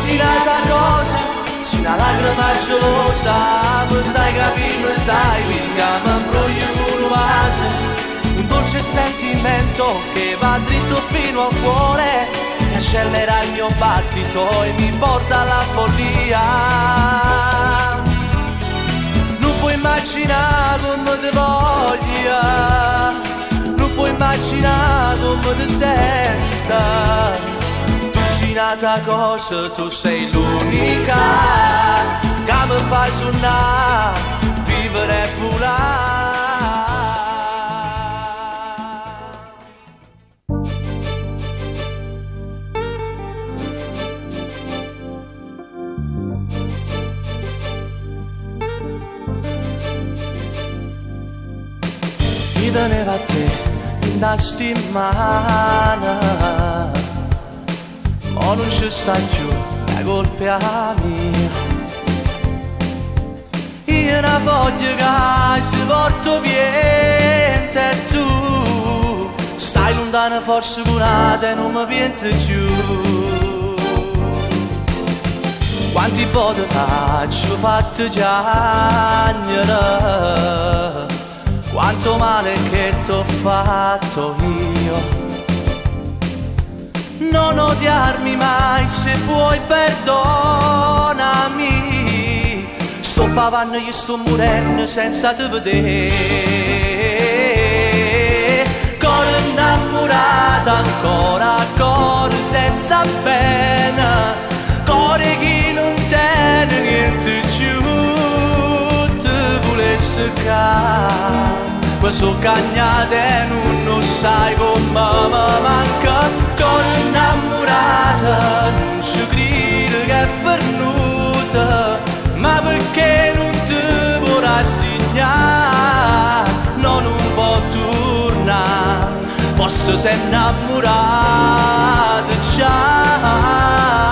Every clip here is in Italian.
un'altra cosa, c'è una lacrima gelosa, mi stai capendo, mi stai vingando, mi imbroglio con un vaso, un dolce sentimento che va dritto fino al cuore, mi accelera il mio battito e mi porta alla follia. Non puoi immaginare come ti voglia, non puoi immaginare come ti senta. Un'altra cosa, tu sei l'unica che mi fai suonare, vivere e volare. Mi teneva a te in da settimana, ma non ci sta più la colpa mia. Io ne voglio che si porto via e tu stai lontano forse curata e non mi pensi più. Quanti volte t'ho fatto piangere, quanto male che t'ho fatto io. Non odiarmi mai, se puoi perdonami. Sto pavando, io sto morendo senza te vedere. Cuore innamorato ancora, cuore senza pena, cuore che non tiene niente giù. Te volesse ca, ma so cagnata e non sai come mi manca. Cuore innamorata, non ci credo che è venuta, ma perché non ti vuoi rassegnare? No, non può tornare, forse sei innamorata già.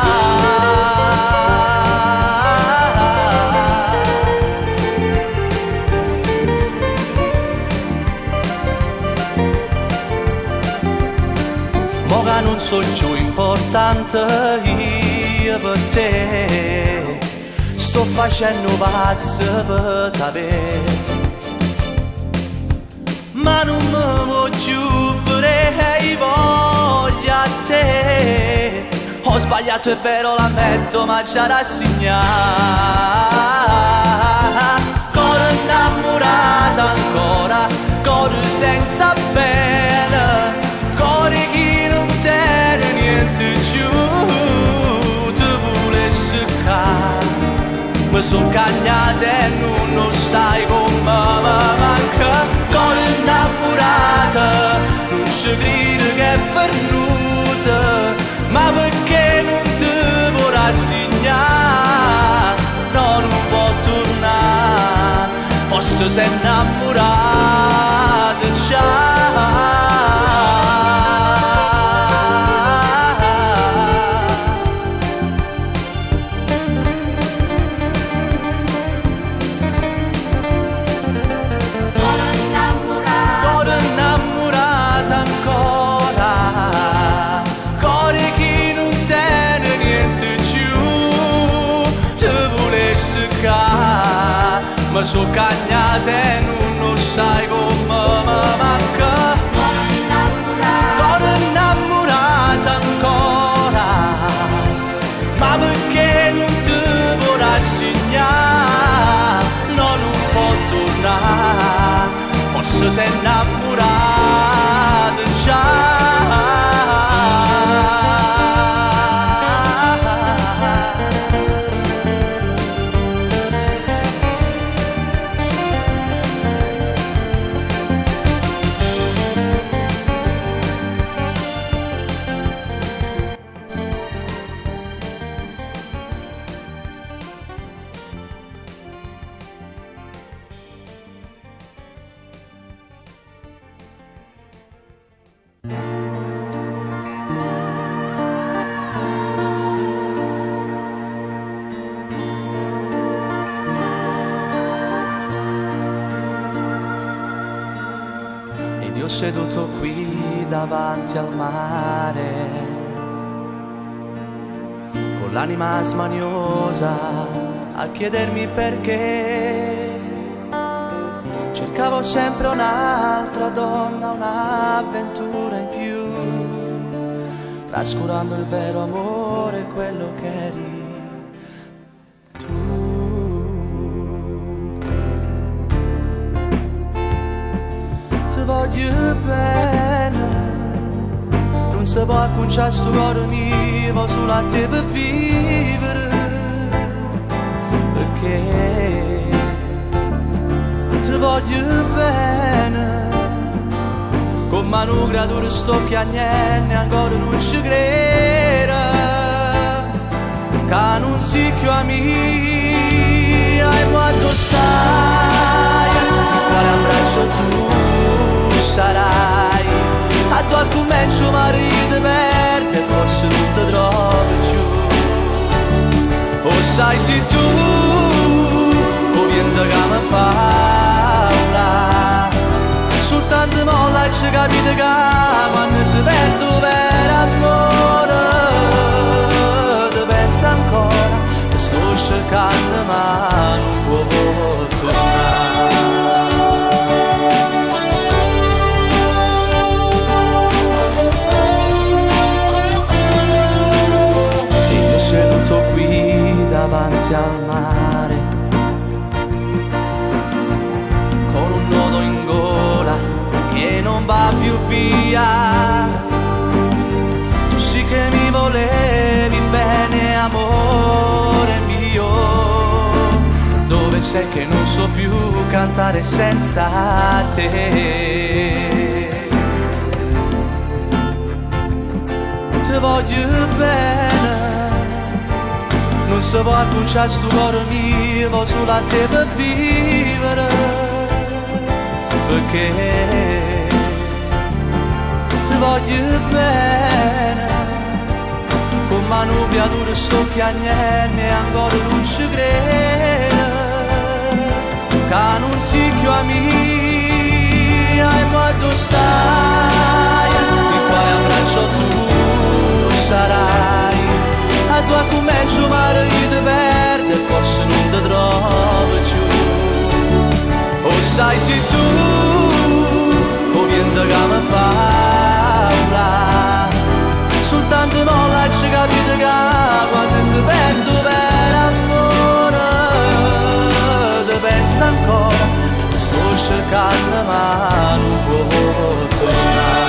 Non so più importante io per te, sto facendo pazzo per te, ma non mi voglio pure voglio a te. Ho sbagliato, è vero, l'ammetto, ma già rassegnato. Cuore innamorato ancora, cuore senza pena, cuore che non tiene niente giù. Ti volesse ca, ma son cagnata e non sai come mi manca. Cuore innamorata, non ci credo che è venuta, ma perché non ti vuoi rassegnare? No, non può tornare, forse sei innamorata già. Ma so cagnata e non sai come mi manca. Cuore innamorata ancora, ma perché non ti vuoi rassegnare? No, non può tornare, forse sei innamorata già. Seduto qui davanti al mare, con l'anima smaniosa a chiedermi perché. Cercavo sempre un'altra donna, un'avventura in più, trascurando il vero amore, quello che eri tu. Ti voglio bene, non si può acconciare sto cuore mio solo a te per vivere, perché ti voglio bene, con mano creatura sto chiagnendo e ancora non ci credo, che non si più amica e quando stai, quale abbraccio tu sarai, a tuo commento marito perde, forse non ti trovi più, o sai se tu, o niente che mi fa. Soltanto molla ci capite che quando si perde per amore ti pensa ancora che sto cercando ma non può tornare. E io seduto qui davanti al mare con un nodo in gola che non va più via. Tu sì che mi volevi bene, amore mio, dove sei che non so più cantare senza te. Ti voglio bene, non si può acconciare sto cuore mio solo a te per vivere, perché ti voglio bene, con mano creatura sto chiagnendo e ancora non ci credo, che non si più amica e quando stai, e poi abbraccio tu sarai, a tua commento marito perde, forse non ti trovi più, o sai se tu, o niente che mi fa, soltanto molla ci capite che quando si perde per amore ti pensa ancora che sto cercando ma non può tornare.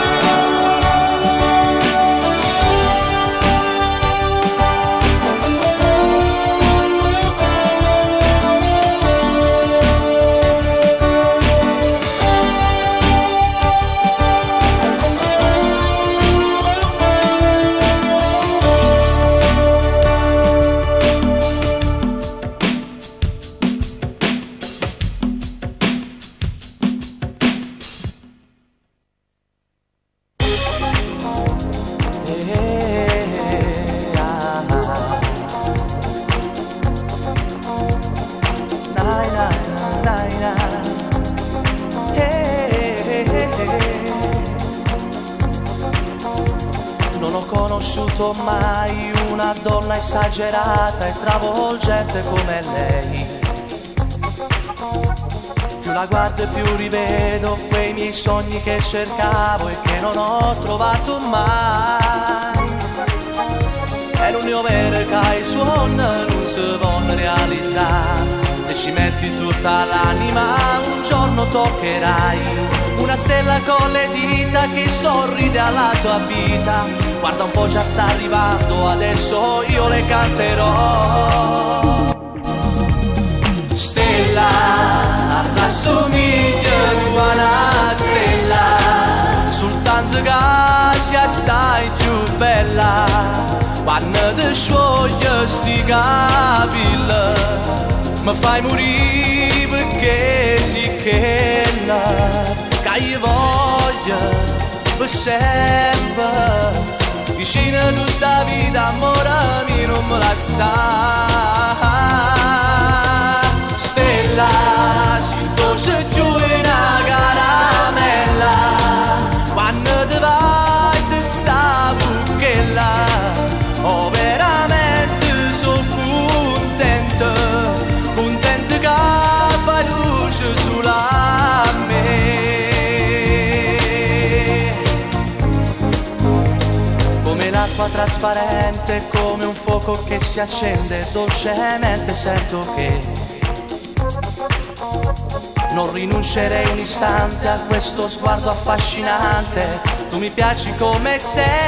Non ho conosciuto mai una donna esagerata e travolgente come lei. Più la guardo e più rivedo quei miei sogni che cercavo e che non ho trovato mai. È l'unico vero che i suoni non si possono realizzare. Se ci metti tutta l'anima un giorno toccherai una stella con le dita che sorride alla tua vita. Guarda un po', già sta arrivando, adesso io le canterò. Stella, assomiglia a una stella, soltanto che sia assai più bella. Quando ti scioglie sti capelli mi fai morire perché si chella che io voglio per sempre. Vicino tutta vita, amore mio, non me lascia. Stella, si torce giù una caramella, quando ti vai se sta buchella, oh veramente l'acqua trasparente come un fuoco che si accende dolcemente. Sento che non rinuncerei un istante a questo sguardo affascinante. Tu mi piaci come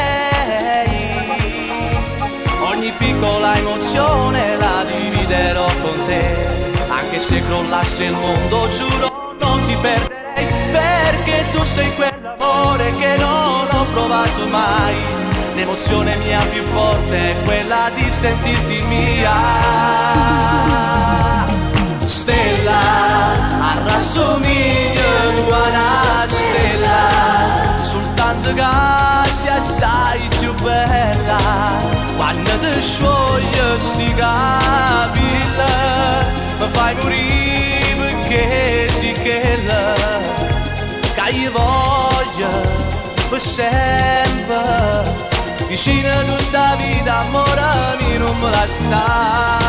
sei, ogni piccola emozione la dividerò con te. Anche se crollasse il mondo giuro non ti perderei, perché tu sei quell'amore che non ho provato mai. L'emozione mia più forte è quella di sentirti mia. Stella, arrassomiglia tu a una stella, soltanto che sei assai più bella. Quando ti scioglie sti capelli mi fai morire, perché sì quella che io voglio per sempre, vicino tutta la vita, amore mio, non me la sa.